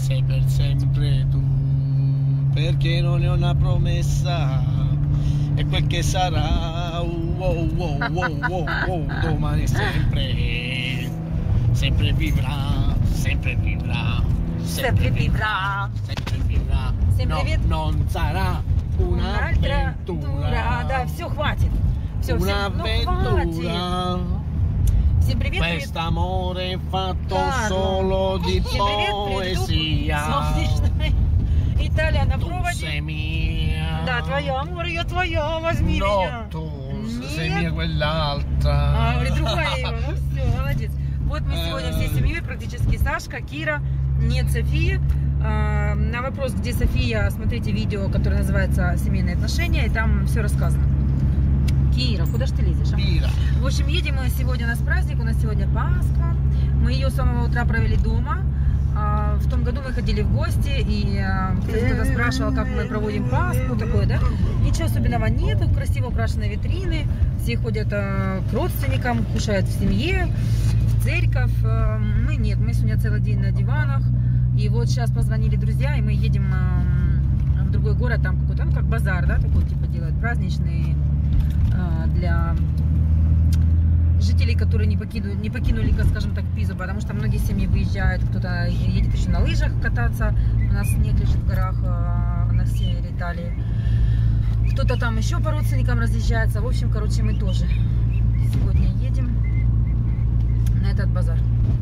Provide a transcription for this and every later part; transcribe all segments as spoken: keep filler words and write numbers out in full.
sei per sempre tu, perché non è una promessa, è quel che sarà, wow, wow, wow, wow, wow, domani sempre, sempre vivrà, sempre vivrà, sempre vivrà, sempre vivrà, sempre no, non sarà un'avventura, да, все, хватит, все, un'avventura. Всем привет, Quest'amore è fatto Carlo. solo di Всем привет, poesia. солнечная Италия на Tu проводе. sei mia. Да, твоя, amore, я твоя, возьми No, меня. tu Нет. sei mia quell'altra. А, говорит, другая его, ну все, молодец. Вот мы сегодня всей семьей, практически Сашка, Кира, нет Софии. А, на вопрос, где София, смотрите видео, которое называется «Семейные отношения», и там все рассказано. Кира, куда ж ты лезешь? А? Кира. В общем, едем мы сегодня, у нас праздник, у нас сегодня Пасха. Мы ее с самого утра провели дома. А, в том году мы ходили в гости, и кто-то спрашивал, как мы проводим Пасху, такое, да? Ничего особенного нету, красиво украшенные витрины, все ходят а, к родственникам, кушают в семье, в церковь. А, мы нет, мы сегодня целый день на диванах. И вот сейчас позвонили друзья, и мы едем а, в другой город, там какой-то, ну как базар, да, такой типа делают праздничный а, для жителей, которые не покинули, не покинули, скажем так, Пизу, потому что многие семьи выезжают, кто-то едет еще на лыжах кататься, у нас снег лежит в горах а, на севере Италии, кто-то там еще по родственникам разъезжается. В общем, короче, мы тоже сегодня едем на этот базар.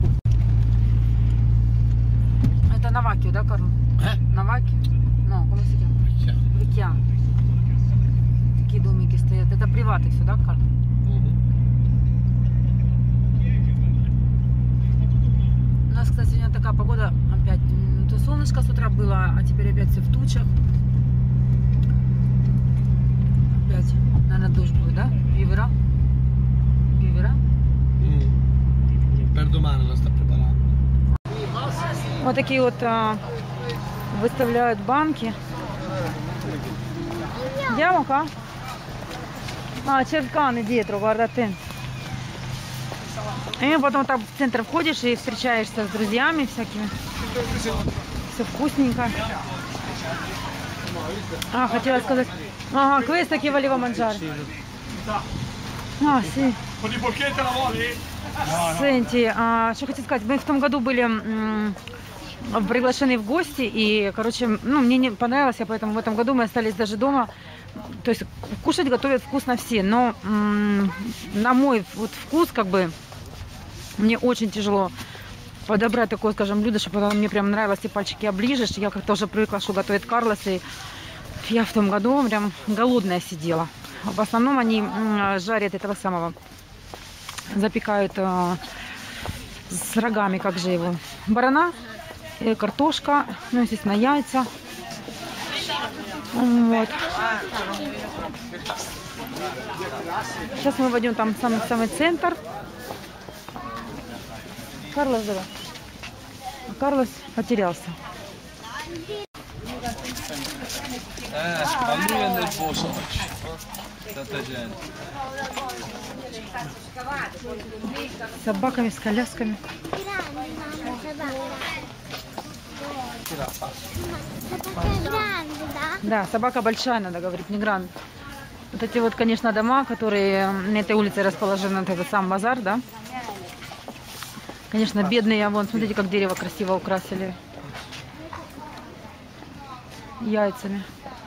Это Навакио, да, Карл? Eh? Навакио? Ну, come si chiama? Vecchia. Такие домики стоят. Это приваты все, да, Карл? У нас, кстати, сегодня такая погода опять. То солнышко с утра было, а теперь опять все в тучах. Опять, наверное, дождь будет, да? Пивера? Пивера? Per domani lo sta preparando. Вот такие вот а, выставляют банки. Andiamo qua? А, c'è il cane dietro, guarda te. И потом так в центр входишь и встречаешься с друзьями всякими. Все вкусненько. А, хотела сказать. Ага, questo che volevo mangiare. А, sì. Сенти, а, что хочу сказать, мы в том году были м, приглашены в гости, и, короче, ну, мне не понравилось, поэтому в этом году мы остались даже дома. То есть кушать готовят вкусно все, но м, на мой вот вкус, как бы, мне очень тяжело подобрать такое, скажем, блюдо, чтобы оно мне прям нравилось, и пальчики оближешь. Я как-то уже привыкла, что готовит Карлос, и я в том году прям голодная сидела. В основном они м, жарят этого самого, запекают э, с рогами, как же его, барана, э, картошка, ну, естественно, яйца. Вот. Сейчас мы войдем там в самый, самый центр. Карлос, давай. Карлос потерялся. С собаками, с колясками. Да, собака большая, надо говорить, не гранд. Вот эти вот, конечно, дома, которые на этой улице расположены, это сам базар, да. Конечно, бедные, вон, смотрите, как дерево красиво украсили яйцами.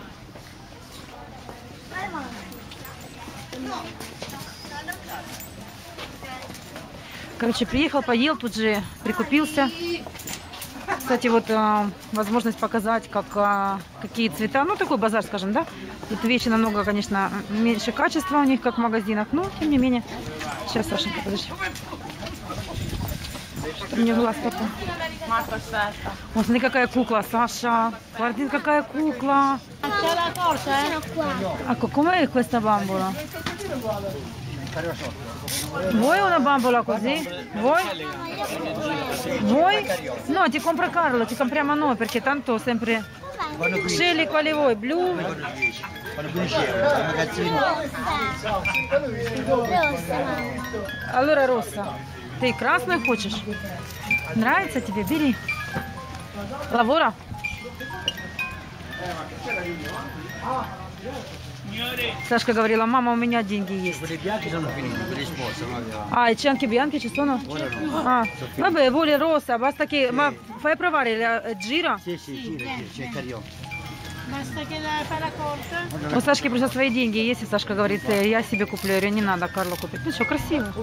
Короче, приехал, поел, тут же прикупился. Кстати, вот а, возможность показать, как, а, какие цвета. Ну, такой базар, скажем, да. Тут вещи намного, конечно, меньше качества у них, как в магазинах. Но, тем не менее. Сейчас, Сашенька, подожди. Что мне глаз попал? Вот, смотри, какая кукла, Саша. Смотри, какая кукла. А com'è questa bambola? Vuoi una bambola così? Vuoi? Vuoi? No, ti compra Carlo, ti compriamo noi perché tanto sempre... Scegli quali vuoi, blu? Allora rossa. Ты красную хочешь? Нравится тебе? Бери. Lavora? Сашка говорила, mama, у меня деньги есть. Ah, e c'è anche bianchi, ci sono? Ah, vabbè, vuole rossa, basta che... Ma fai provare, la, gira? Sì, sì, gira, c'è il carrion. Basta che la fai la corte. У Сашки просто свои деньги есть, и Сашка говорит, я себе куплю. Я говорю, не надо, Карло купить. Ну что, красиво.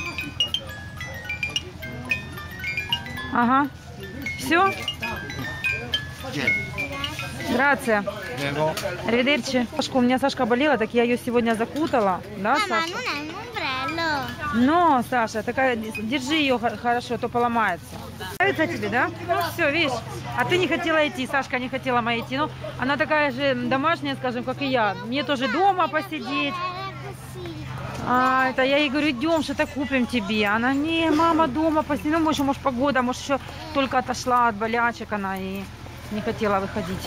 Ага. Все? Грация. Arrivederci. Сашка, у меня Сашка болела, так я ее сегодня закутала. Да, Саша? Но, Саша, такая, держи ее хорошо, а то поломается. Нравится тебе, да? Ну все, видишь. А ты не хотела идти, Сашка не хотела моя идти. Ну, она такая же домашняя, скажем, как и я. Мне тоже дома посидеть. А, это я ей говорю, идем, что-то купим тебе. Она, не, мама, дома посидеть. Ну, может, может, погода, может, еще только отошла от болячек она и не хотела выходить.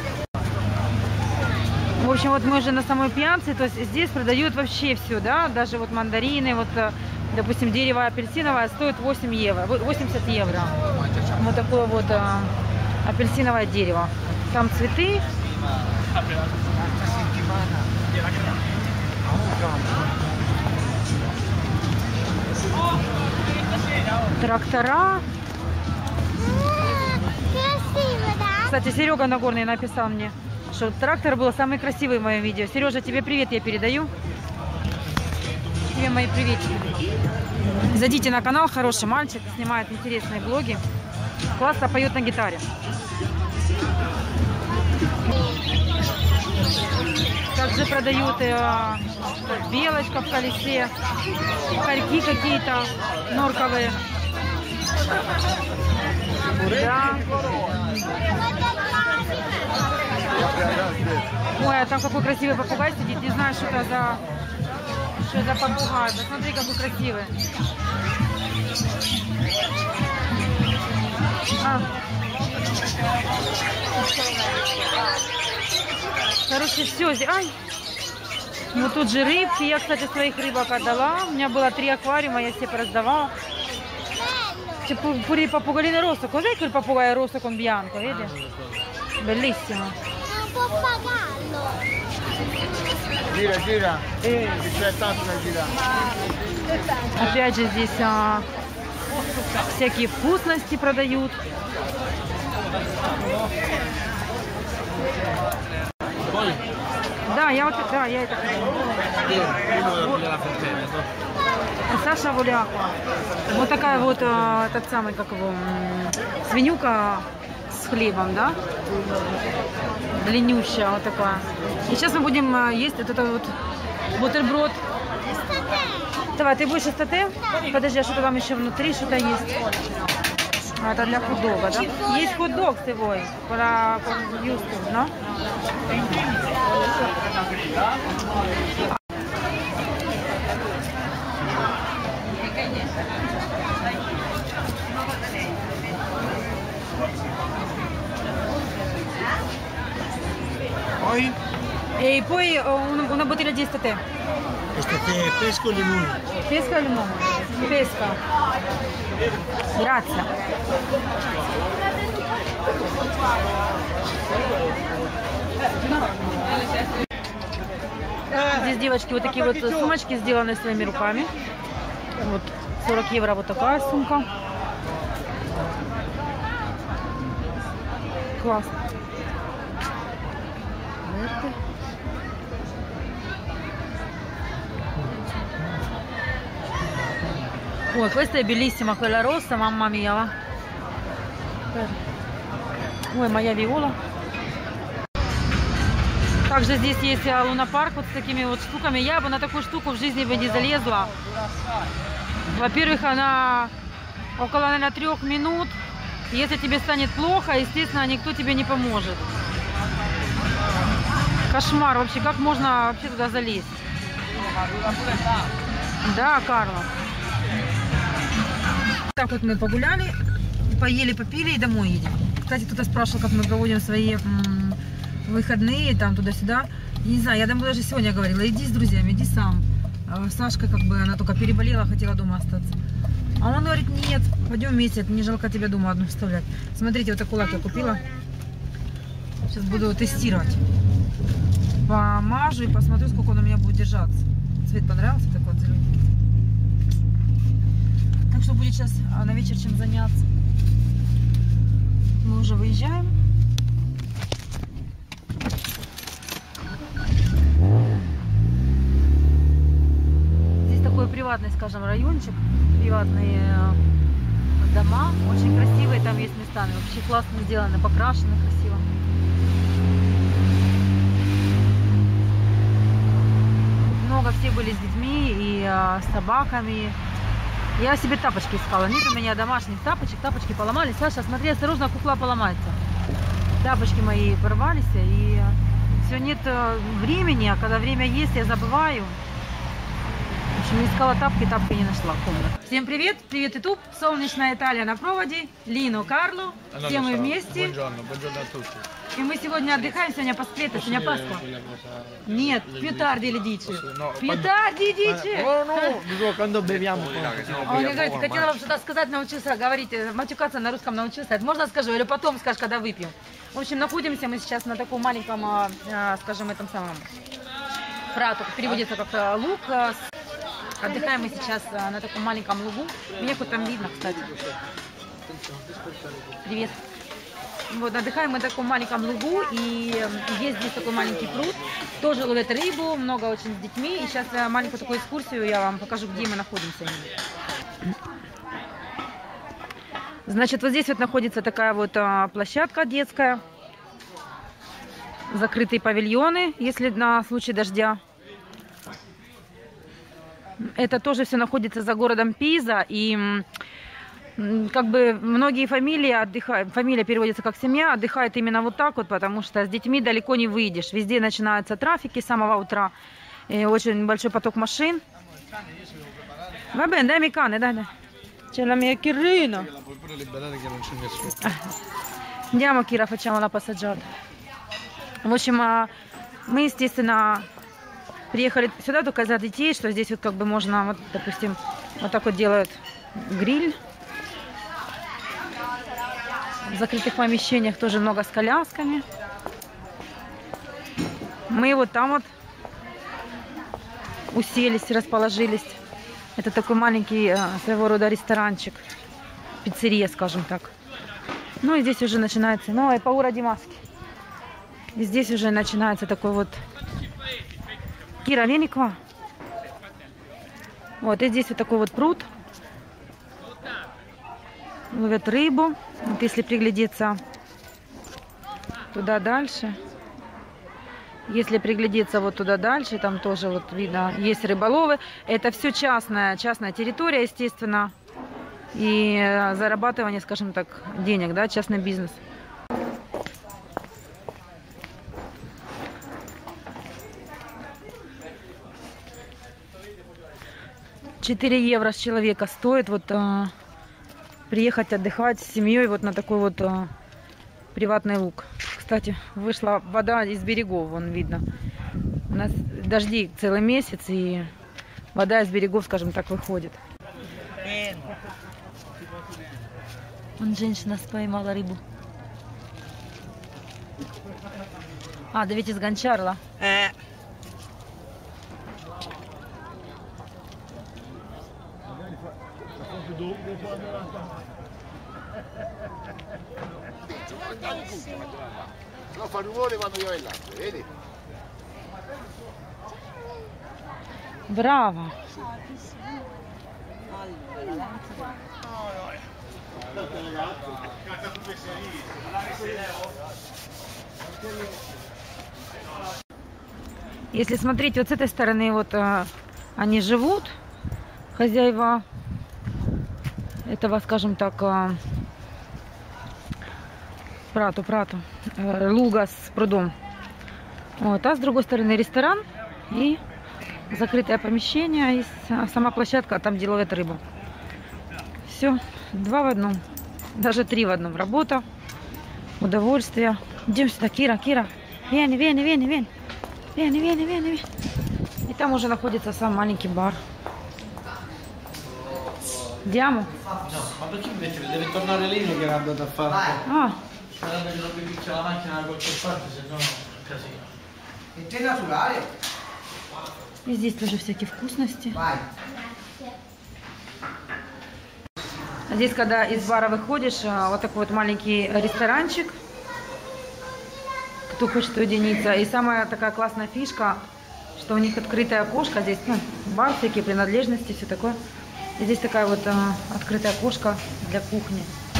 В общем, вот мы уже на самой пьянце, то есть здесь продают вообще все, да, даже вот мандарины, вот, допустим, дерево апельсиновое стоит восемь евро, восемьдесят евро. Вот такое вот а, апельсиновое дерево. Там цветы. Трактора. Кстати, Серега Нагорный написал мне, что трактор был самый красивый в моем видео. Сережа, тебе привет я передаю. Тебе мои приветики. Зайдите на канал, хороший мальчик, снимает интересные блоги. Классно поет на гитаре. Также продают э, белочка в колесе, хорьки какие-то норковые. Да. Ой, а там какой красивый попугай сидит. Не знаю, что это за, что за попугай. Посмотри, какой красивый. А. Короче, все. Ай. Вот тут же рыбки. Я, кстати, своих рыбок отдала. У меня было три аквариума, я все пораздавала. Pure i pappagalli rosso, cos'è quel pappagallo rosso con bianco, vedi? Bellissimo. È un pappagallo. Gira, gira. Eh, c'è tanto da girare. Опять же здесь а, всякие вкусности продают. Да, я вот, да, я это. Саша Вуля. Вот такая вот а, тот самый, как его, свинюка с хлебом, да? Длиннющая вот такая. И сейчас мы будем а, есть вот это вот бутерброд. Давай, ты будешь эстате? Подожди, а что-то там еще внутри что-то есть. А, это для хот-дога, да? Есть хот-дог свой, para YouTube, ¿no? Poi? E poi una, una bottiglia di estate. Estate pesco e limone. Pesca o limone? Pesca. Grazie. Здесь, девочки, вот такие вот сумочки сделаны своими руками. Вот сорок евро вот такая сумка. Классно. Ой, questa è bellissima, quella rossa, mamma mia, va. Ой, моя виола. Также здесь есть лунопарк вот с такими вот штуками. Я бы на такую штуку в жизни бы не залезла. Во-первых, она около, наверное, трех минут. Если тебе станет плохо, естественно, никто тебе не поможет. Кошмар вообще, как можно вообще туда залезть? Да, Карло. Так вот мы погуляли, поели, попили и домой едем. Кстати, кто-то спрашивал, как мы проводим свои м, выходные, там туда-сюда. Не знаю, я даже сегодня говорила, иди с друзьями, иди сам. А Сашка, как бы, она только переболела, хотела дома остаться. А он говорит, нет, пойдем вместе, не жалко тебе дома одну вставлять. Смотрите, вот такой лак я купила. Сейчас буду его тестировать. Помажу и посмотрю, сколько он у меня будет держаться. Цвет понравился, такой вот зелененький. Так что будет сейчас на вечер чем заняться. Мы уже выезжаем. Здесь такой приватный, скажем, райончик. Приватные дома. Очень красивые там есть местами. Вообще классно сделаны, покрашены красиво. Много все были с детьми и а, с собаками. Я себе тапочки искала. Нет у меня домашних тапочек. Тапочки поломались. Саша, смотри, осторожно, кукла поломается. Тапочки мои порвались. И все, нет времени. А когда время есть, я забываю. В общем, искала тапки, тапки не нашла. Всем привет. Привет, YouTube. Солнечная Италия на проводе. Лино, Карло. Все мы вместе. И мы сегодня отдыхаем, сегодня Пасхлета, сегодня Пасха. Нет, più tardi le dici. Più tardi dici. Он мне говорит, хотела вам что-то сказать, научился говорить, матюкаться на русском научился. Можно скажу, или потом скажешь, когда выпьем. В общем, находимся мы сейчас на таком маленьком, скажем, этом самом прату, переводится как луг. Отдыхаем мы сейчас на таком маленьком лугу. Меня хоть там видно, кстати. Привет. Вот, отдыхаем мы на таком маленьком лугу, и есть здесь такой маленький пруд, тоже ловят рыбу, много очень с детьми, и сейчас маленькую такую экскурсию я вам покажу, где мы находимся. Значит, вот здесь вот находится такая вот а, площадка детская, закрытые павильоны, если на случай дождя. Это тоже все находится за городом Пиза, и как бы многие фамилии отдыхают, фамилия переводится как семья, отдыхает именно вот так вот, потому что с детьми далеко не выйдешь. Везде начинаются трафики с самого утра, и очень большой поток машин. Va bene, dai mi cane, dai, dai. C'è la mia Kirina. Andiamo, Kira, facciamo la passeggiata. В общем, мы, естественно, приехали сюда только из-за детей, что здесь вот как бы можно, вот, допустим, вот так вот делают гриль. В закрытых помещениях тоже много с колясками. Мы вот там вот уселись, расположились. Это такой маленький своего рода ресторанчик, пиццерия, скажем так. Ну и здесь уже начинается, ну и паура ди маски. И здесь уже начинается такой вот Кира, вени к вам. Вот, и здесь вот такой вот пруд. Ловят рыбу. Вот если приглядеться туда дальше, если приглядеться вот туда дальше, там тоже вот видно, есть рыболовы. Это все частная, частная территория, естественно. И зарабатывание, скажем так, денег, да, частный бизнес. четыре евро с человека стоит вот а, приехать отдыхать с семьей вот на такой вот а, приватный луг. Кстати, вышла вода из берегов, вон видно. У нас дожди целый месяц, и вода из берегов, скажем так, выходит. Вон женщина поймала рыбу. А, да ведь из Гончарла. No, fa rumore quando io l'acqua, vedi? Браво! Если смотреть вот с этой стороны, вот а, они живут, хозяева этого, скажем так, а, прату, прату, а, луга с прудом. Вот, а с другой стороны ресторан и закрытое помещение, и сама площадка, там где ловят рыбу. Все, два в одном, даже три в одном. Работа, удовольствие. Идем сюда, Кира, Кира. Вени, вени, вени, вени. Вени, вени, вени, вени. И там уже находится сам маленький бар. Andiamo? No, ma perché mi metti? Deve tornare lì che era andato a fare. Ah, Sarebbe che dobbiamo picchiare la macchina da qualche parte, se no casino. E te naturale? и здесь тоже всякие вкусности. Vai. Здесь, когда из бара выходишь, вот такой вот маленький ресторанчик, кто хочет уединиться. И самая такая классная фишка, что у них открытое окошко. Здесь, ну, бар, всякие принадлежности, все такое. И здесь такая вот а, открытое окошко для кухни.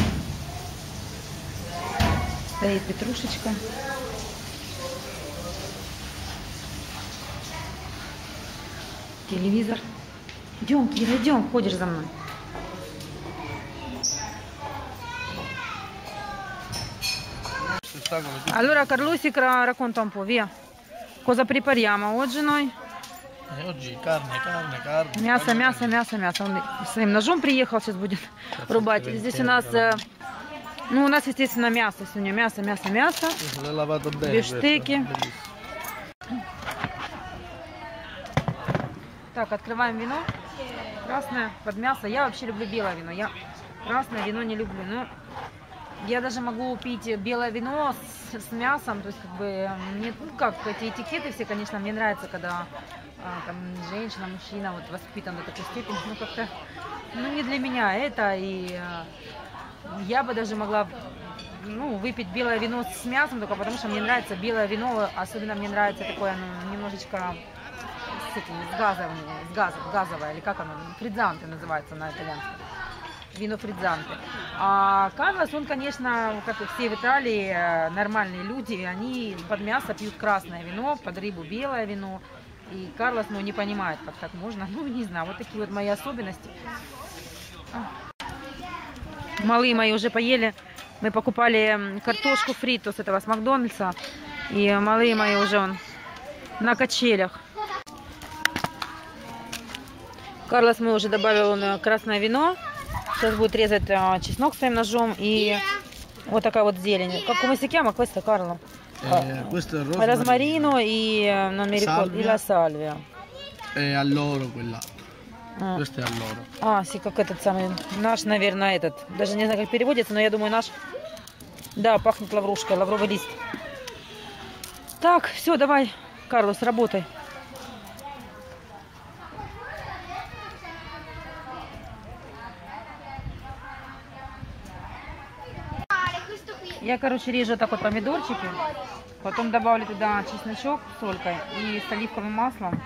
Стоит петрушечка. Телевизор. Идем, Кира, идем, ходишь за мной. Allora Carlusic racconta un po', via. Cosa prepariamo oggi noi? E oggi carne, carne, carne. Мясо, мясо, мясо, мясо. Он своим ножом приехал, сейчас будет рубать. Здесь у нас, ну у нас естественно мясо сегодня, мясо, мясо, мясо. Бифштеки. Так, открываем вино. Красное под мясо. Я вообще люблю белое вино. Я красное вино не люблю. Но я даже могу пить белое вино с, с мясом. То есть, как бы, мне, ну как, эти этикеты все, конечно, мне нравится, когда а, там женщина, мужчина вот воспитан до такой степени. Ну, как-то, ну, не для меня это. И а, я бы даже могла, ну, выпить белое вино с мясом, только потому что мне нравится белое вино. Особенно мне нравится такое, ну, немножечко с этим, с газовым, с газом, газовое, или как оно, фридзанте называется на итальянском. Вино фридзанте. А Карлос, он, конечно, как и все в Италии, нормальные люди, они под мясо пьют красное вино, под рыбу белое вино. И Карлос, ну, не понимает, как так можно. Ну, не знаю, вот такие вот мои особенности. Малые мои уже поели. Мы покупали картошку фриту с этого, с Макдональдса. И малые мои уже он на качелях. Карлос мы уже добавил на красное вино. Сейчас будет резать а, чеснок своим ножом и вот такая вот зелень. Как come si chiama questa, Carlo? Eh, questo è il Розмарино и non mi ricordo, и la salvia. E alloro quella. А. Questo è alloro. А, си, как этот самый, наш, наверное, этот. Даже не знаю, как переводится, но я думаю, наш. Да, пахнет лаврушкой, лавровый лист. Так, все, давай, Карлос, работай. Я, короче, режу так вот помидорчики, потом добавлю туда чесночок с солькой и с оливковым маслом.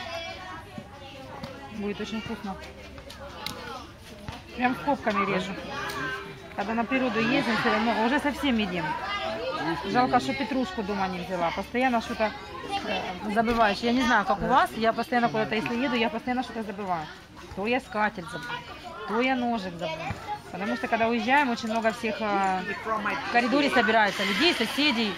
Будет очень вкусно. Прям скобками режу. Когда на природу ездим, все равно уже совсем едим. Жалко, что петрушку дома не взяла. Постоянно что-то э, забываешь. Я не знаю, как у вас, я постоянно куда-то, если еду, я постоянно что-то забываю. То я скатерть забыл, то я ножик забыл. Потому что когда уезжаем, очень много всех э, в коридоре собирается, людей, соседей.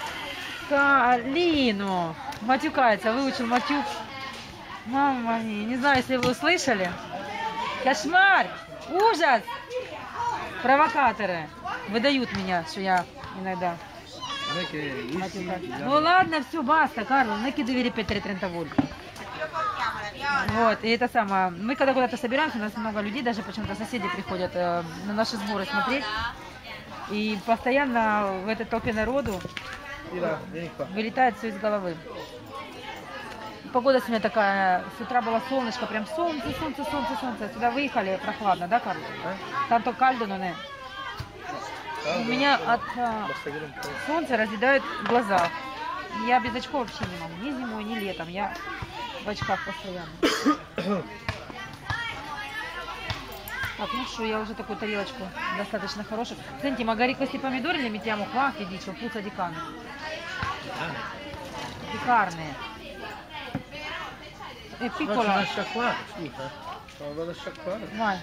Калину матюкается, выучил матюк. Мама мия, не знаю, если вы услышали. Кошмар, ужас. Провокаторы выдают меня, что я иногда матюкаюсь. Ну ладно, все, баста, Карло, накидывай репетиторы тридцать вольт. Вот, и это самое, мы когда куда-то собираемся, у нас много людей, даже почему-то соседи приходят э, на наши сборы смотреть, и постоянно в этой толпе народу вылетает все из головы. Погода сегодня такая, с утра было солнышко, прям солнце, солнце, солнце, солнце, сюда выехали, прохладно, да, Карло? Танто кальдо, но не. У меня от э, солнца разъедают глаза, я без очков вообще не могу, ни зимой, ни летом, я в очках постоянно. Так, ну что, я уже такую тарелочку достаточно хорошую. Senti, magari questi pomidori li mettiamo qua, che dice, puzza di carne. Di carne. È piccola. Faccio una sciacquata, scusa. Vado a sciacquare. Vai.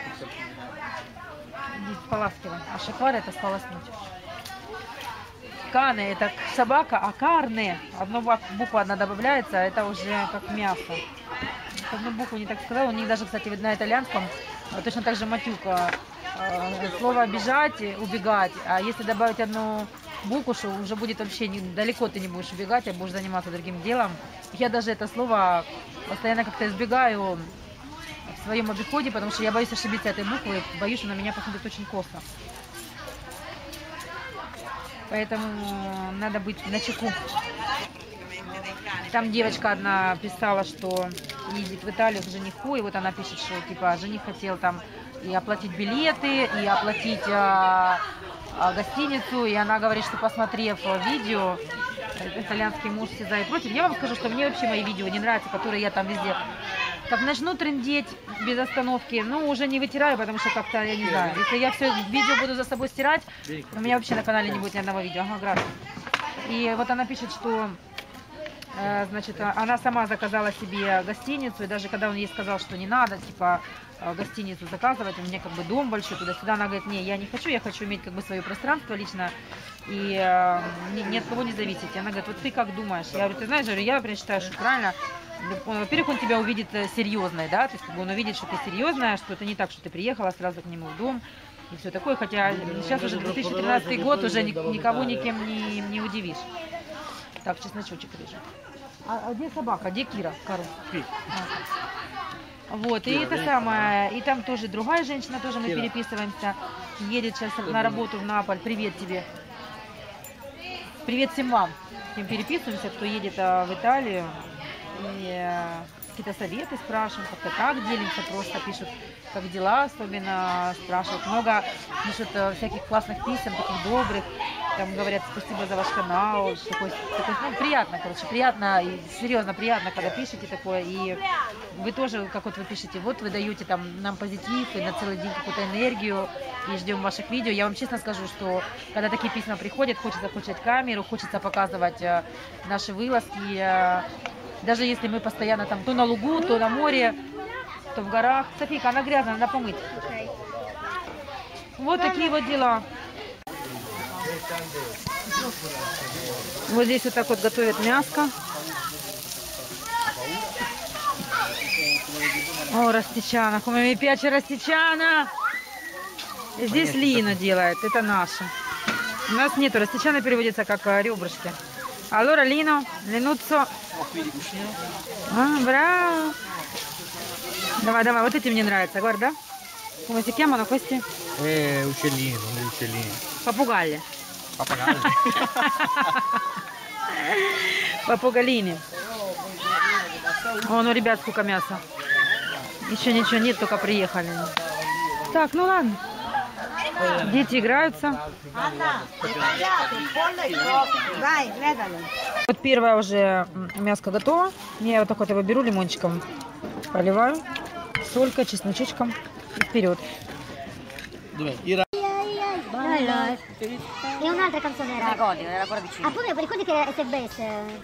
Иди споласкивай. А шаквар это сполоснуть. Каны это собака, а карне, одна буква одна добавляется, это уже как мясо. Одну букву не так сказала, у них даже, кстати, на итальянском точно так же матюка. Слово обижать, убегать, а если добавить одну букву, что уже будет вообще не, далеко ты не будешь убегать, а будешь заниматься другим делом. Я даже это слово постоянно как-то избегаю, в своем обиходе, потому что я боюсь ошибиться этой буквой, боюсь, что на меня посмотрит очень косо. Поэтому надо быть начеку. Там девочка одна писала, что едет в Италию к жениху, и вот она пишет, что типа жених хотел там и оплатить билеты, и оплатить а, а, гостиницу, и она говорит, что посмотрев видео, итальянский муж все за и против. Я вам скажу, что мне вообще мои видео не нравятся, которые я там везде, как начну трындеть без остановки, ну уже не вытираю, потому что как-то, я не знаю, если я все видео буду за собой стирать, у меня вообще на канале не будет ни одного видео. Ага, график. И вот она пишет, что значит, она сама заказала себе гостиницу, и даже когда он ей сказал, что не надо, типа, гостиницу заказывать, у меня как бы дом большой, туда-сюда, она говорит, не, я не хочу, я хочу иметь как бы свое пространство лично, и э, ни, ни от кого не зависеть. И она говорит, вот ты как думаешь? Я говорю, ты знаешь, я, например, считаю, что правильно, во-первых, он тебя увидит серьезной, да, то есть как бы он увидит, что ты серьезная, что это не так, что ты приехала сразу к нему в дом, и все такое, хотя сейчас уже две тысячи тринадцатый год, уже никого никем не, не удивишь. Так, чесночочек режем. А, а где собака? Где Кира? Кару? А. Вот, и это самое, и там тоже другая женщина, тоже мы переписываемся, едет сейчас на работу в Наполь. Привет тебе. Привет всем вам. Мы переписываемся, кто едет а, в Италию. И а, какие-то советы спрашиваем, как-то так делимся, просто пишут, как дела, особенно спрашивают. Много пишут всяких классных писем, таких добрых. Там говорят, спасибо за ваш канал. Такой, такой, ну, приятно, короче, приятно, и серьезно приятно, когда пишете такое. И вы тоже, как вот вы пишете, вот вы даете там нам позитив и на целый день какую-то энергию, и ждем ваших видео. Я вам честно скажу, что когда такие письма приходят, хочется включать камеру, хочется показывать э, наши вылазки. Э, даже если мы постоянно там то на лугу, то на море, то в горах. Софийка, она грязная, надо помыть. Вот такие вот дела. Вот здесь вот так вот готовят мяско. О, растичана. Come mi piace растичана. Здесь Лина делает, это наша. У нас нету, растичана переводится как ребрышки. Allora Lino, Linuzzo. А, браво. Давай, давай, вот эти мне нравятся, guarda. Come si chiamano questi? Eh, uccellini, sono degli uccellini. Pappagalli. Pappagalli. Папугалини. О, ну, ребят, сколько мяса. Еще ничего нет, только приехали. Так, ну ладно. Дети играются. Вот первое уже мяско готово. Я вот так вот его беру, лимончиком поливаю. Солькой, чесночечком и вперед. E un'altra canzone era. La godi, era ancora vicino. Appunto, ricordi che è best.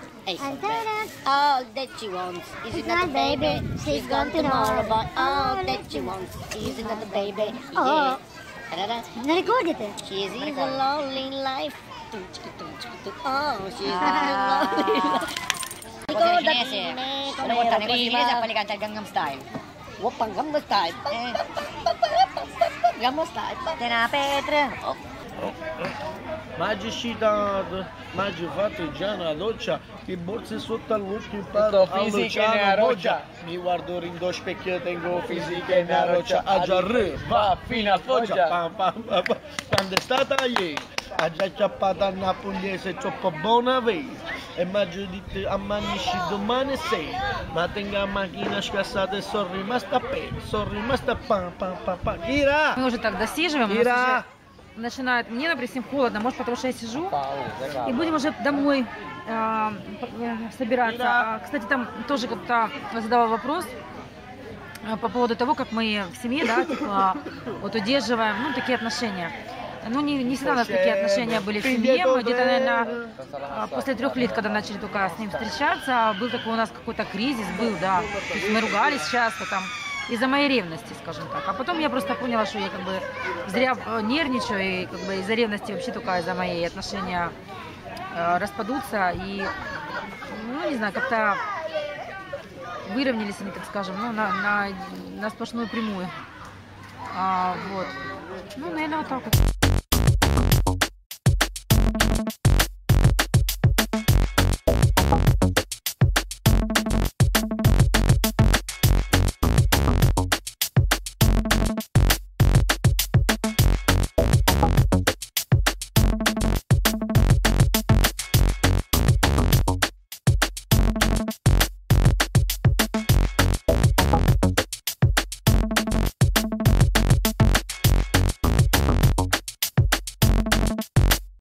All that she wants is another baby. She's gone tomorrow, but all that she wants is another baby. Oh. Non ricordi te? She's in a lonely life. Oh, she's in a lonely life. Ricordati me. Una volta nei corsi cinesi a quelli canta il Gangnam Style. Whoopang Gangnam Style. Gangnam Style. Tena Petra. Maggi scitato, maggi fatto già una doccia, che borse sotto all'occhio imparo a Luciano Boggia. Mi guardo rindo specchio, tengo fisica e una roccia, a già va fino a Foggia. Pam, pam, pam, pam. Quando è stata ieri, ha già acciappata a Napogliese, troppo buona vei. E maggio di te ammanisci domani sei, ma tengo la macchina scassata e sono rimasta a pe, sono rimasta pam, pam, pam, pam. Ира! Мы уже так досиживаем. Ира! Начинает, мне, например, всем холодно, может, потому что я сижу, и будем уже домой э, собираться. А, кстати, там тоже кто-то задавал вопрос э, по поводу того, как мы в семье, да, типа, вот удерживаем, ну, такие отношения. Ну, не, не всегда у нас такие отношения были в семье, мы где-то, наверное, после трех лет, когда начали только с ним встречаться, был такой у нас какой-то кризис, был, да, то есть мы ругались часто там, из-за моей ревности, скажем так. А потом я просто поняла, что я как бы зря нервничаю, и как бы из-за ревности вообще только из-за моей отношения э, распадутся. И, ну, не знаю, как-то выровнялись они, так скажем, ну, на, на, на сплошную прямую. А, вот. Ну, наверное, вот так вот.